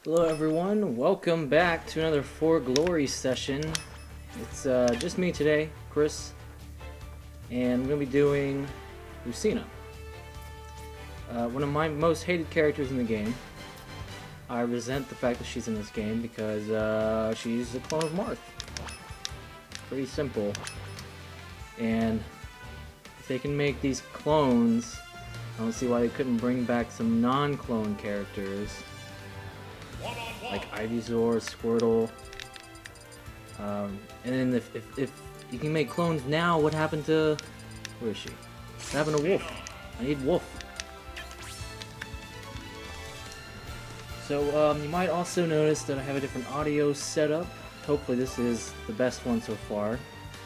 Hello everyone, welcome back to another For Glory session. It's just me today, Chris, and I'm going to be doing Lucina. One of my most hated characters in the game. I resent the fact that she's in this game because she's a clone of Marth. Pretty simple. And if they can make these clones, I don't see why they couldn't bring back some non-clone characters. Like Ivysaur, Squirtle, and then if you can make clones now, what happened to... where is she? What happened to Wolf? I need Wolf. So, you might also notice that I have a different audio setup. Hopefully this is the best one so far.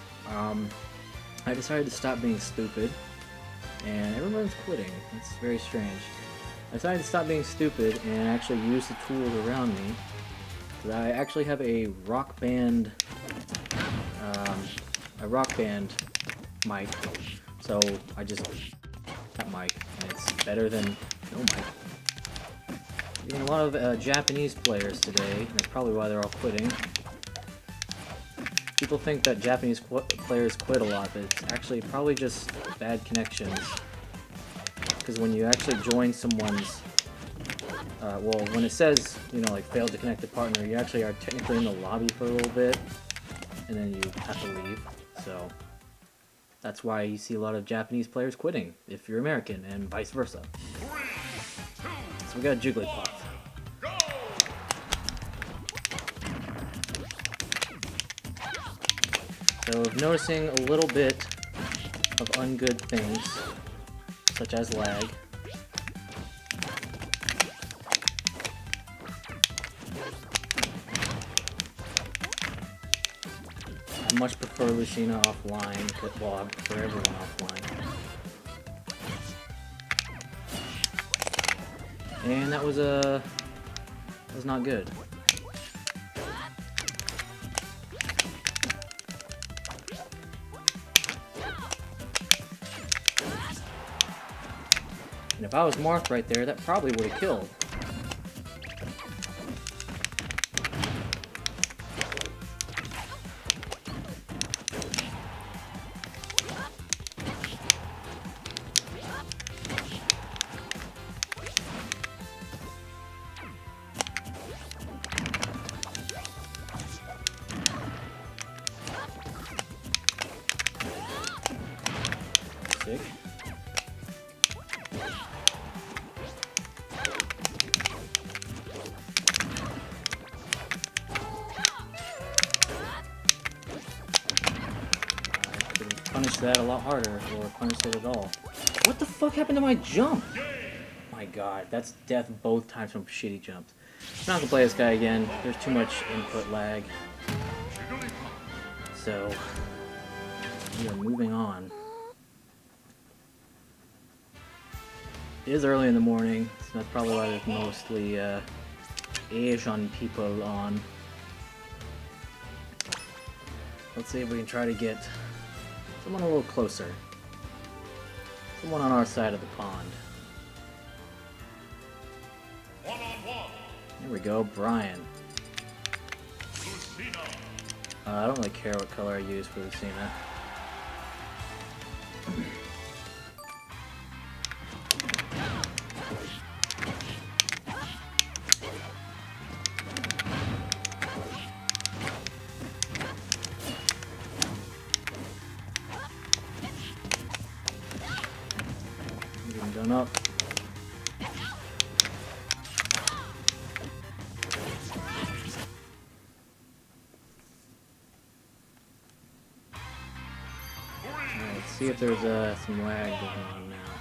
I decided to stop being stupid, and everyone's quitting. It's very strange. I decided to stop being stupid and actually use the tools around me. I actually have a Rock Band mic, so I just that mic, and it's better than no mic. Getting a lot of Japanese players today, and that's probably why they're all quitting. People think that Japanese players quit a lot, but it's actually probably just bad connections. Because when you actually join someone's, well, when it says, you know, like failed to connect a partner, you actually are technically in the lobby for a little bit, and then you have to leave. So that's why you see a lot of Japanese players quitting if you're American, and vice versa. So we got Jigglypuff. So noticing a little bit of ungood things, such as lag. I much prefer Lucina offline, well, I prefer everyone offline. And that was not good. And if I was Marth right there, that probably would have killed. Sick. Punish that a lot harder, or punish it at all. What the fuck happened to my jump? My god, that's death both times from shitty jumps. I'm not gonna play this guy again. There's too much input lag. So, we are moving on. It is early in the morning, so that's probably why there's mostly Asian people on. Let's see if we can try to get someone a little closer. Someone on our side of the pond. Here we go, Brian. I don't really care what color I use for Lucina. Done up. Alright, let's see if there's some lag going on now.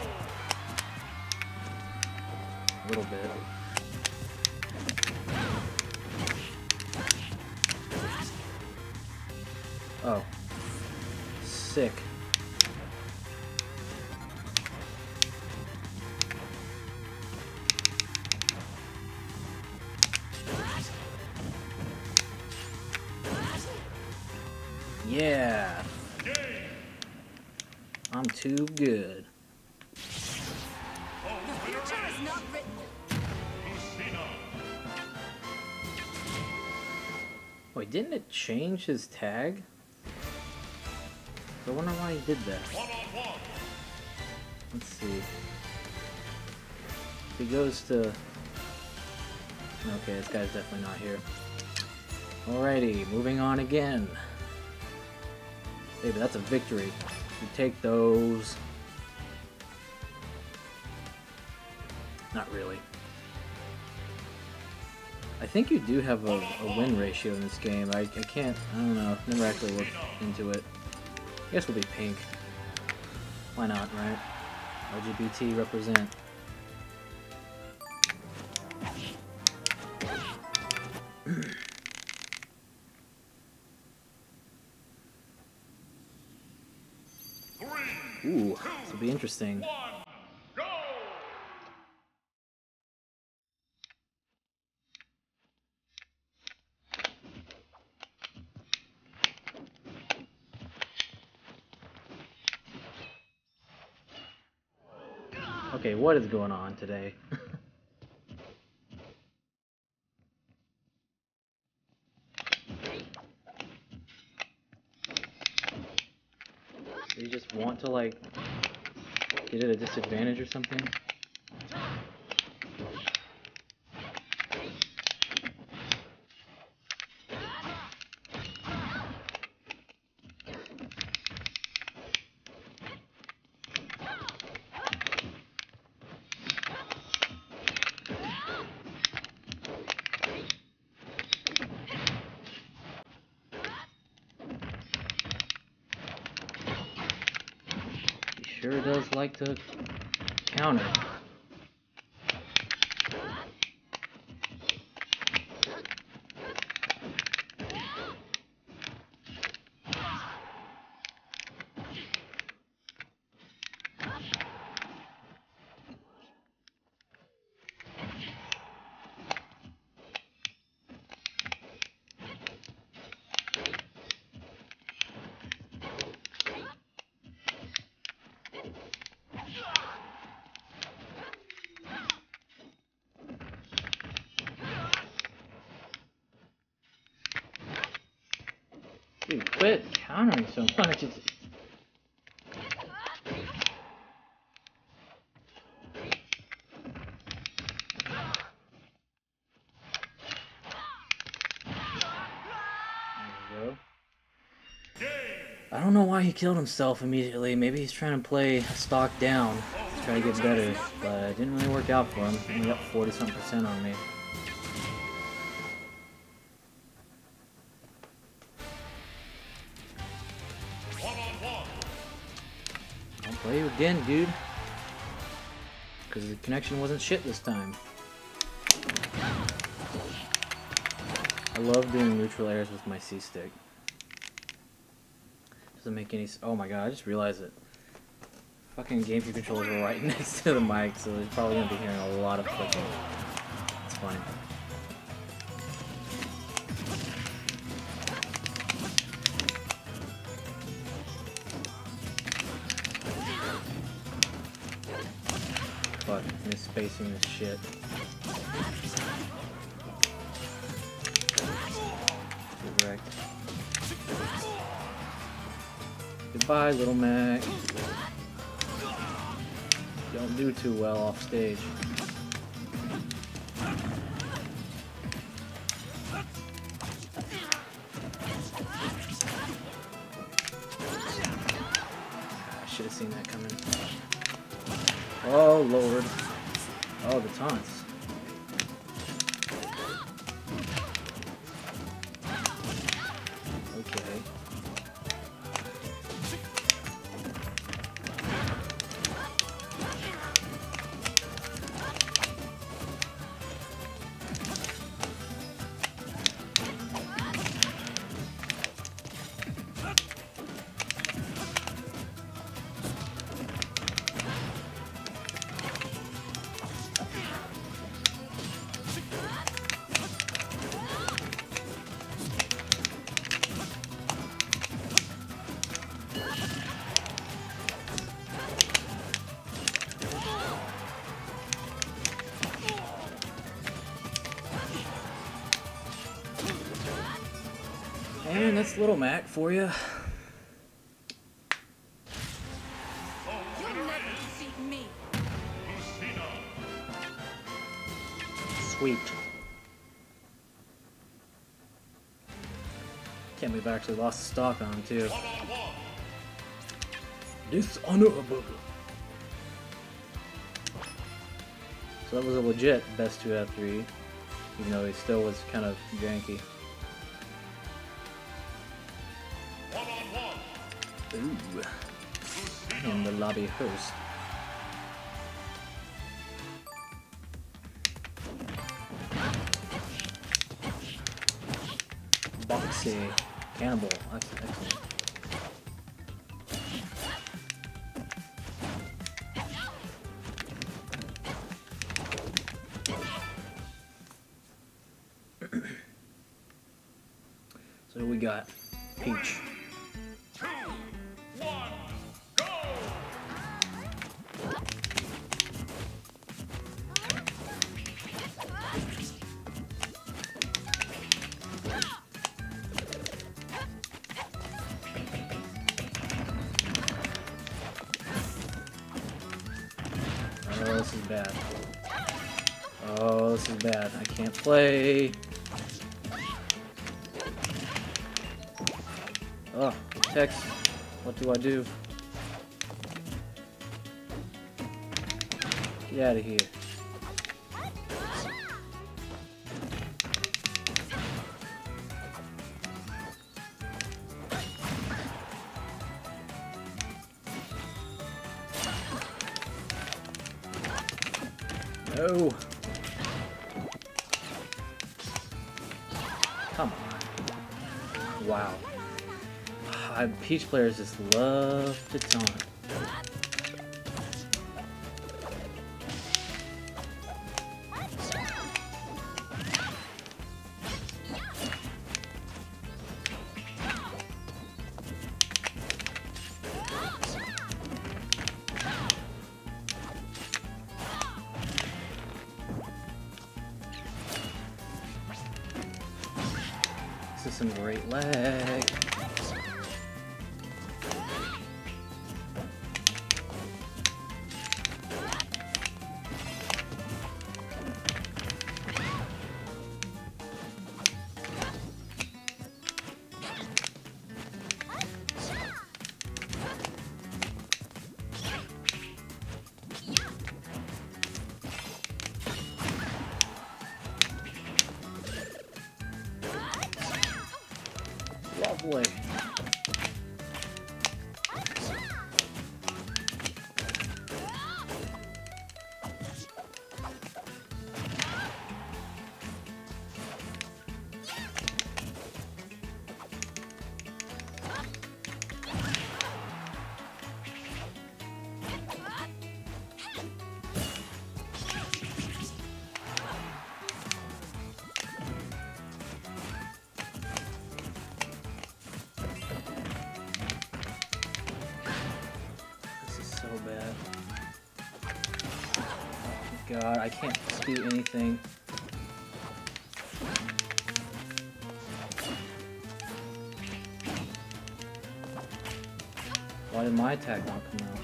A little bit. Oh. Sick. Yeah. I'm too good. The future is not written. Wait, didn't it change his tag? I wonder why he did that. Let's see. If he goes to... Okay, this guy's definitely not here. Alrighty, moving on again. Hey, but that's a victory. You take those. Not really. I think you do have a win ratio in this game. I can't, I don't know. Never actually looked into it. I guess we'll be pink. Why not, right? LGBT represent. Ooh, this will be interesting. Okay, what is going on today? Do you just want to, like, get at a disadvantage or something? Sure does like to counter. Dude, quit countering so much. I don't know why he killed himself immediately. Maybe he's trying to play stock down, try to get better, but it didn't really work out for him. He got 40-something% on me. I'll play you again, dude. Because the connection wasn't shit this time. I love doing neutral airs with my C-stick. Doesn't make any... Oh my god, I just realized it. Fucking GameCube controllers are right next to the mic, so you're probably going to be hearing a lot of clicking. It's fine. Fuck, misspacing this shit. Correct. Goodbye, Little Mac. Don't do too well off stage. I should have seen that coming. Oh, Lord. Oh, the taunts. Okay. that's Little Mac for you. You'll never defeat me. Sweet. Can't believe I actually lost the stock on him too. Dishonorable. So that was a legit best 2 out of 3, even though he still was kind of janky. Ooh. And the lobby host. Boxy. Cannibal. That's excellent. So we got Peach. 2, 1, go! Oh, this is bad. Oh, this is bad. I can't play. Oh, text. What do I do? Get out of here. No. Come on. Wow. Peach players just love to taunt. This is some great lag. Lovely. Bad. Oh God, I can't do anything. Why did my attack not come out?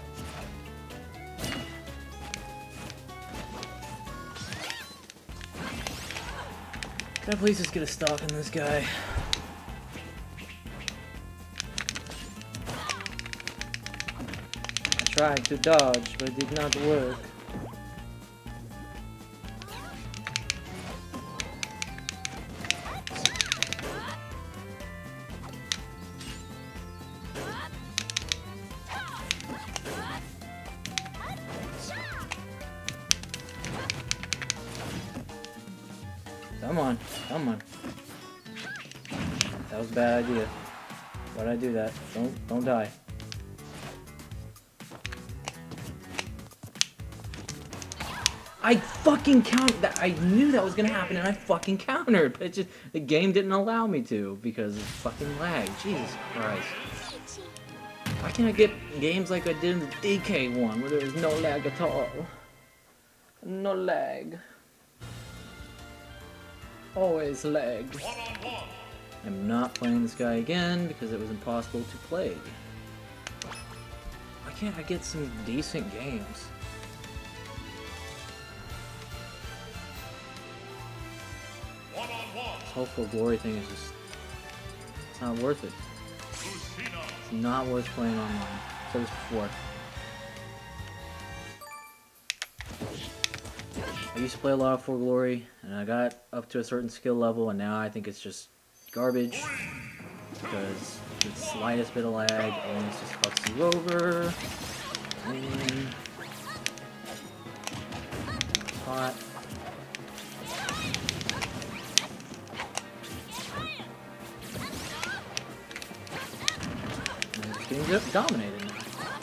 Can I please just get a stock on this guy? Tried to dodge, but it did not work. Come on, come on. That was a bad idea. Why'd I do that? Don't die. I fucking countered that. I knew that was gonna happen, and I fucking countered. But it just the game didn't allow me to because of fucking lag. Jesus Christ! Why can't I get games like I did in the DK one, where there was no lag at all? No lag. Always lag. 1-on-1. I'm not playing this guy again because it was impossible to play. Why can't I get some decent games? This whole For Glory thing is just... it's not worth it. It's not worth playing online. I've said this before. I used to play a lot of For Glory, and I got up to a certain skill level, and now I think it's just garbage. Because the slightest bit of lag, and it just fucks you over. And... hot. And I'm just getting dominated now.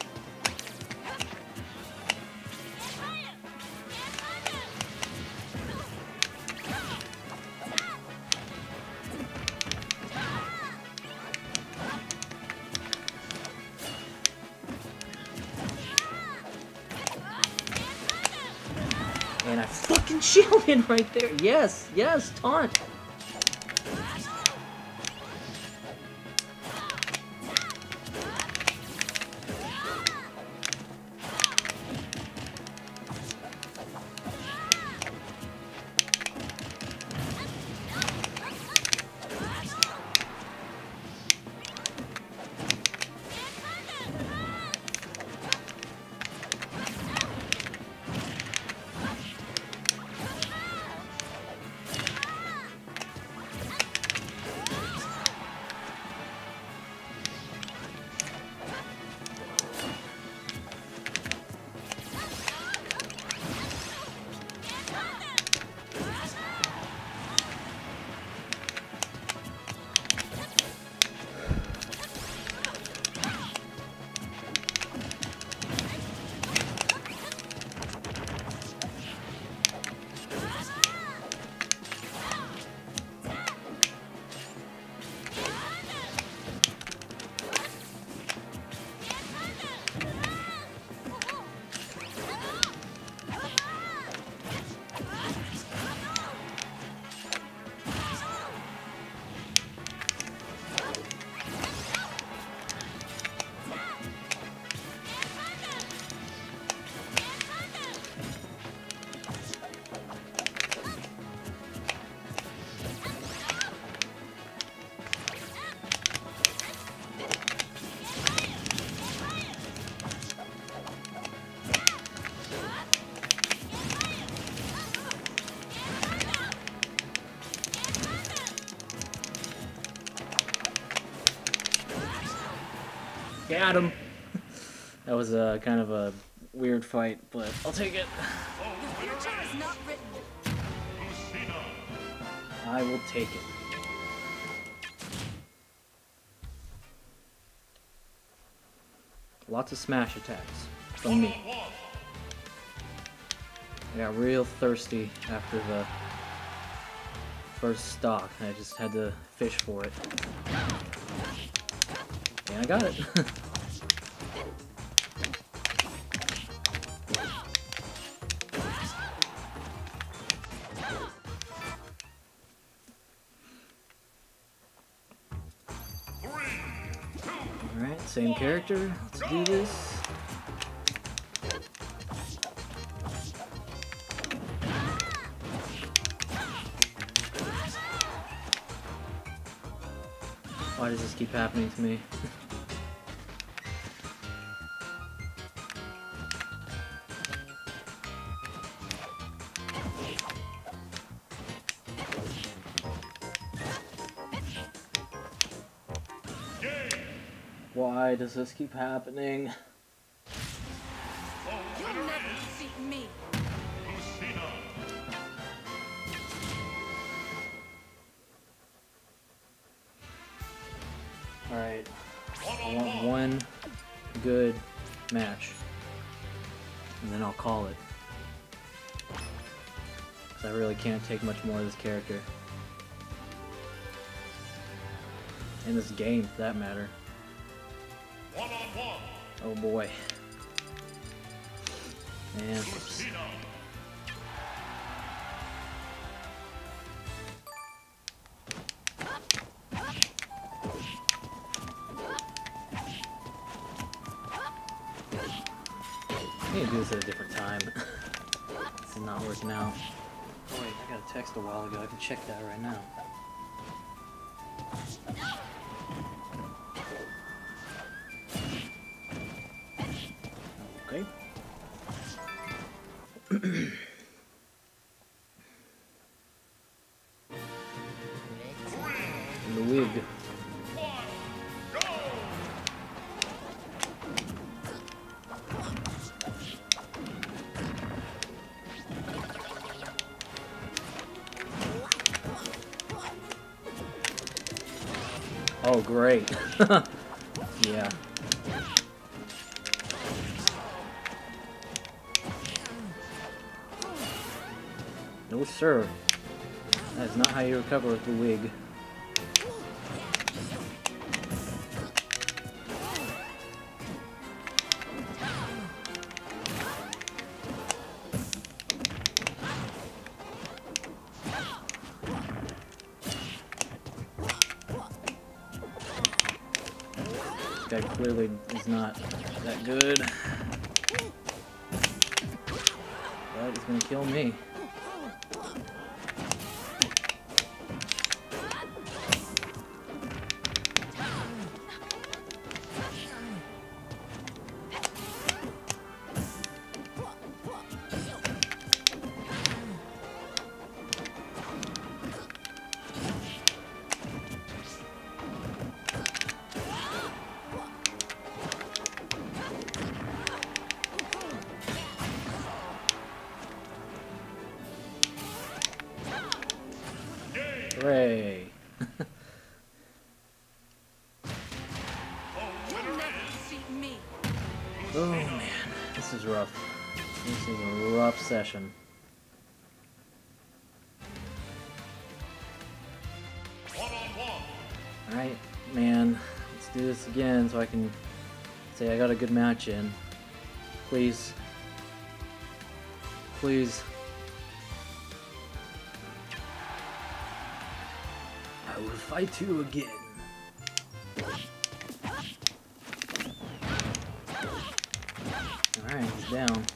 And I fucking shielded right there. Yes, yes, taunt. Got him. That was a kind of a weird fight, but I'll take it. Your future is not written. I will take it. Lots of smash attacks from me. I got real thirsty after the first stock. I just had to fish for it. And I got it. Alright, same character. Let's do this. Why does this keep happening to me? Why does this keep happening? You'll never defeat me. Alright, I want one good match, and then I'll call it. Because I really can't take much more of this character. In this game, for that matter. One-on-one. Oh boy. And oops. this at a different time. This is not working out. Oh wait, I got a text a while ago. I can check that right now. Okay. The wig. Oh, great. Yeah. No, sir. That is not how you recover with the wig. This guy clearly is not that good. But he's gonna kill me. Hooray! You'll never defeat me. Oh man, this is rough. This is a rough session. Alright, man, let's do this again so I can say I got a good match in. Please. Please. I will fight you again. Alright, he's down.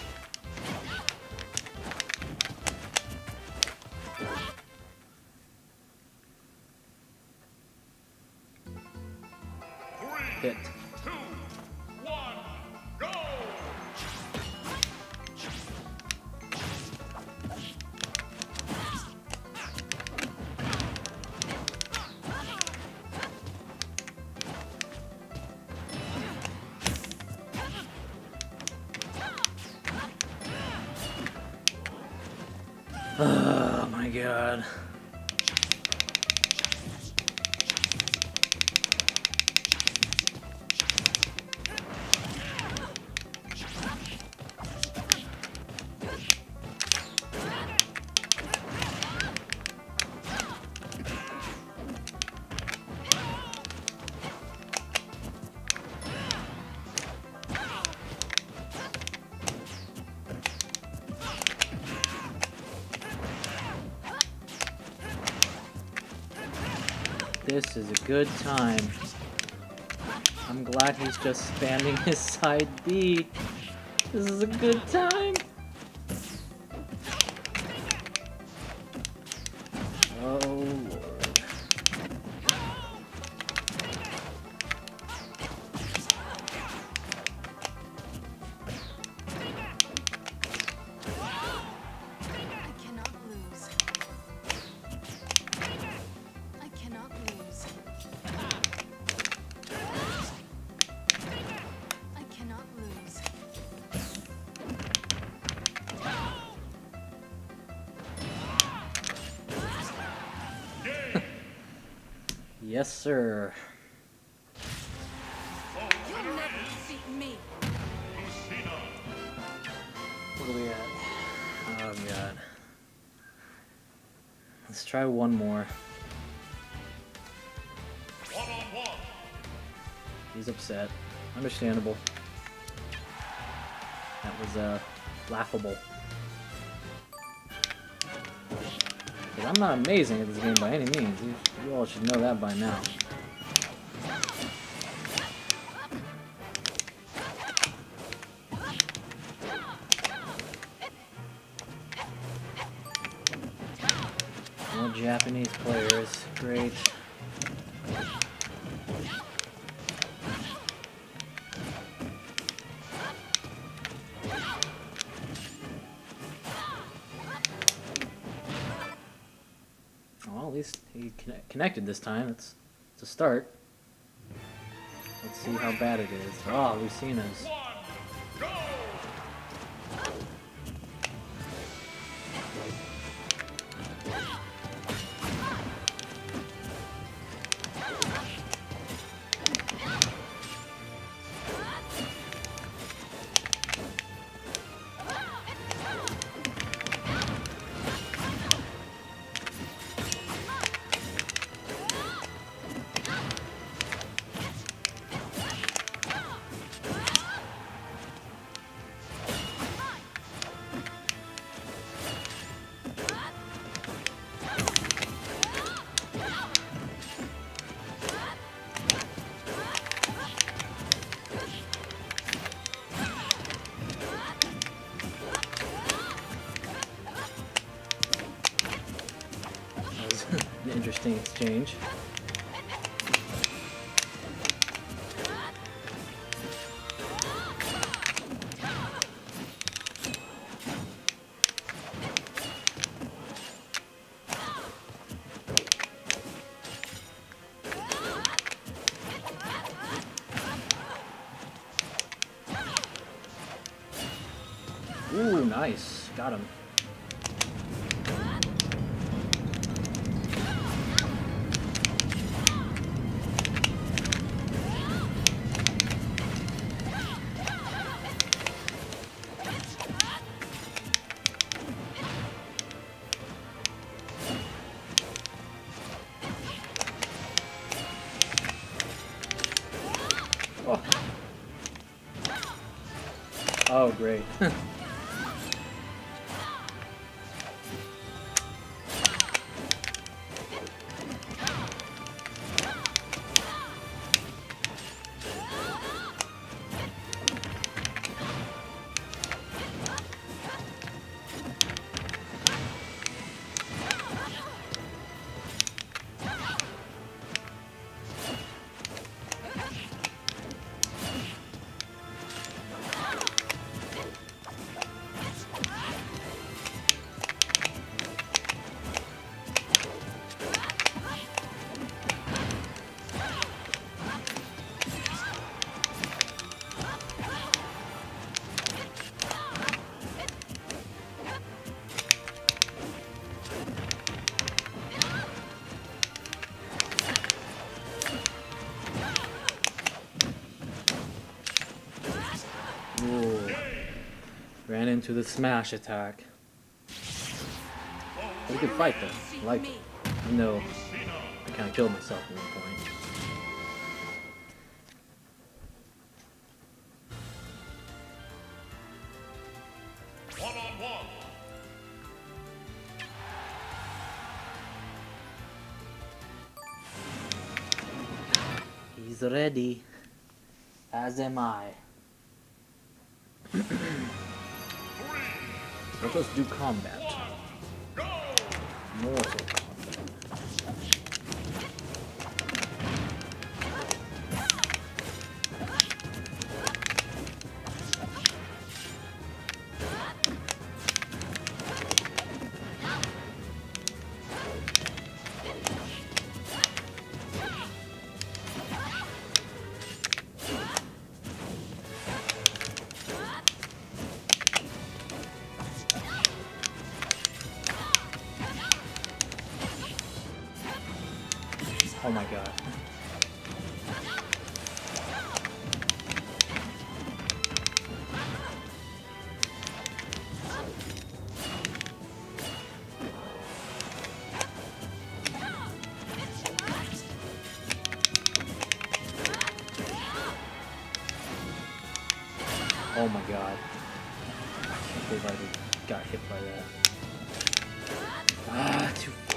Hit. 2, 1, go! Oh my god. This is a good time. I'm glad he's just spamming his side B. This is a good time. Oh Lord. I cannot lose. I cannot lose. I cannot lose. Yes, sir. You'll never defeat me. What are we at? Oh god. Let's try one more. One-on-one. He's upset. Understandable. That was laughable. 'Cause I'm not amazing at this game by any means. You all should know that by now. Japanese players. Great. Well, at least he connected this time. It's a start. Let's see how bad it is. Oh, Lucina's. Go! That was an interesting exchange. Ooh, nice. Got him. Oh, oh great. Ooh. Ran into the smash attack. But a good fight though. I liked it. Even though I kind of killed myself at one point. One-on-one. He's ready. As am I. Let us do combat. Mortal combat. Oh my god. Oh my god. I can't believe I got hit by that. Ah, too far.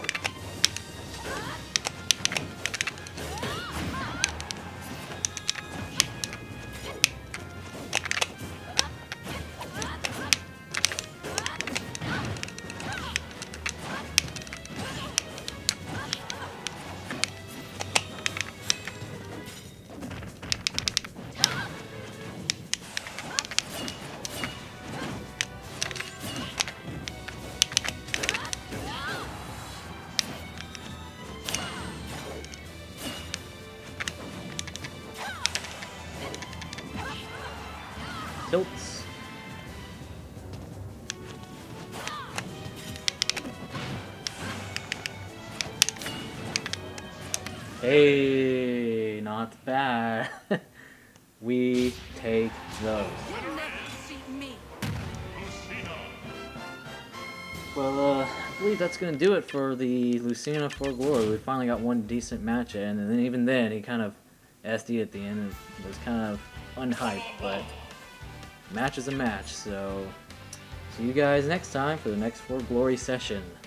Hey, not bad. We take those. You'll never defeat me. Lucina. Well, I believe that's gonna do it for the Lucina for Glory. We finally got one decent match in, and then even then, he kind of SD at the end. It was kind of unhyped, but match is a match. So, see you guys next time for the next For Glory session.